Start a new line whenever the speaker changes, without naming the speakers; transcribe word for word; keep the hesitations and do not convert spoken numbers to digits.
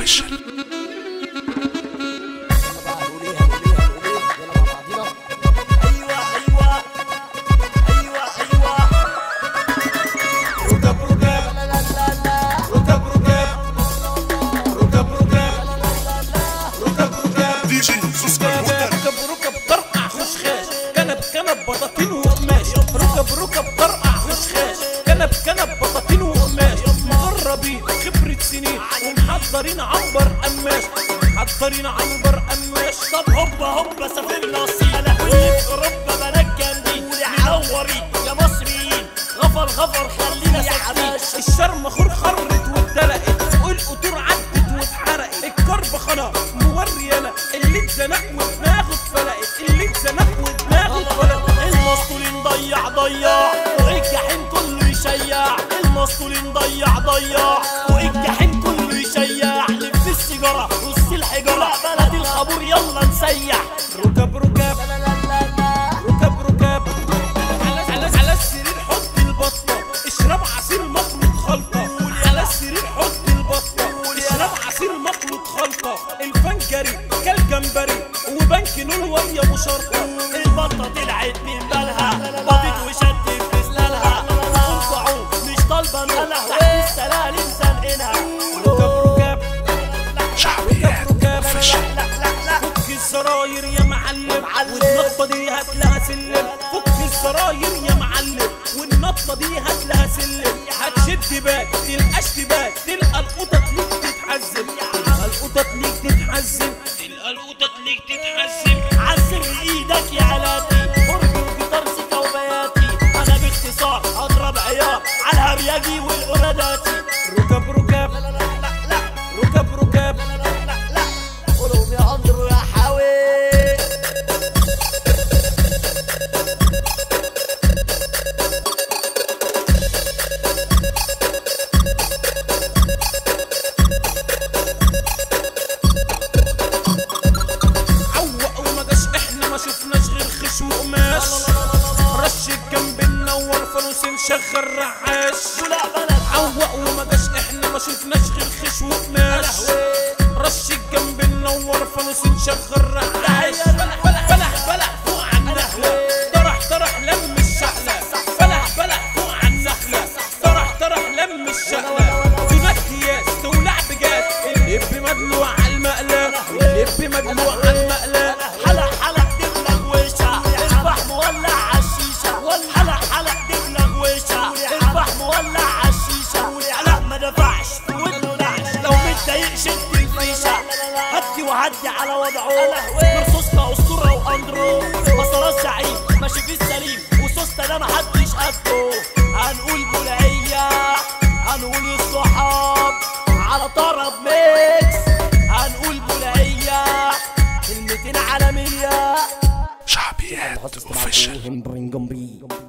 اوفيشال.
كنب بطاطين وقماش، ركب ركب طرقع خشخاش، كنب كنب بطاطين وقماش، مغربين خبرة سنين ومحضرين عنبر قماش، محضرين عنبر قماش.
طب هوبا هوبا سافرنا الصين، انا واللي في اوروبا بنات جامدين منورين يا مصريين، غفر غفر خلينا ساكتين.
الشرم خور خرت واتدلقت والقطور عدت واتحرقت، الكرب خنا موريانا اللي اتزنق ودماغه اتفلقت، اللي اتزنق ودماغه اتفلقت.
المسطولين ضيع ضيع والجحيم كله يشيع، المسطولين ضيع ضيع والجحيم كله يشيع. لف السيجاره رص الحجاره بلد الخبور يلا نسيح.
ركب ركب ركب ركب على على السرير حط البطه، اشرب عصير مخلوط خلطه. على السرير حط البطه، اشرب عصير مخلوط خلطه. الفنجري كالجمبري وبنك نول ويا ابو شرطه.
البطه طلعت من بالها بطت وشدت في سنانها، وقنطعوا مش طالبه نور تحت السلالم زنقنا.
ركب ركب
شعبيات اوفيشال.
فك الزراير يا معلم والنطه دي هات لها سلم. فك الزراير يا معلم والنطه دي هات لها سلم. هتشد باك تلقاش تباك، تلقى القطط ليك تتحزم، تلقى القطط ليك تتحزم، تلقى القطط ليك تتحزم.
عزم ايدك يا علاتي ارجو جيتار سكه وبياتي، انا باختصار اضرب عيار على الهرياجي والقراداتي.
ركب ركب ركب ركب
قولوا يا اندرو يا حاوي.
عوق وما جاش احنا ما شفناش غير خش وقماش. رش الجنب منور فانوس مشغل رعاش. عوق وما جاش احنا ما شفناش غير خش وقماش. رش الجنب منور فانوس مشغل رعاش. بلح بلح بلح بلح فوق على النخله، طرح طرح لم الشحله. بلح بلح فوق على النخله، طرح طرح لم الشحله. دونك اكياس تولع بجاز، اللب مدلوع على المقله، اللب مدلوع على المقله.
حلق حلق دبلة غويشة الفحم مولع عالشيشة، حلق حلق دبلة غويشة الفحم مولع عالشيشة. لا ما دفعش ودنه نعش، لو متضايق شد الفيشة، هدي وهدي على وضعه. مرصوصة اسطورة واندرو مسارات زعيم ماشي في السليم، وسوسته ده محدش قده. هنقول بولعية هنقول الصحاب على طرب ميكس، هنقول بولعية كلمتين عالمية.
شعبيات اوفيشال.